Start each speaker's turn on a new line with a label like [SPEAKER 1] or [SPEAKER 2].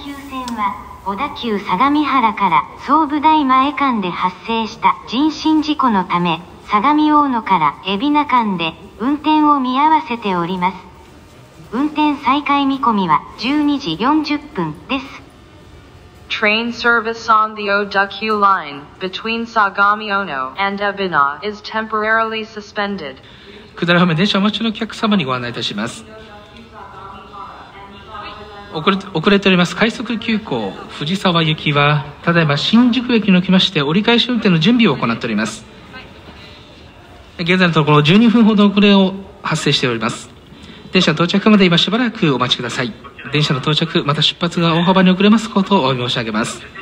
[SPEAKER 1] 急線は、小田急相模原から総武台前間で発生した人身事故のため、相模大野から海老名間で運転を見合わせております。運転再開見込みは12時40分です。
[SPEAKER 2] Train service on the Odakyu line between Sagami-Ono and Ebina is temporarily suspended.
[SPEAKER 3] 下り方面電車お待ちのお客様にご案内いたします。遅れております快速急行藤沢行きはただいま新宿駅におきまして折り返し運転の準備を行っております。現在のところ12分ほど遅れを発生しております。電車到着まで今しばらくお待ちください。電車の到着また出発が大幅に遅れますことをお詫び申し上げます。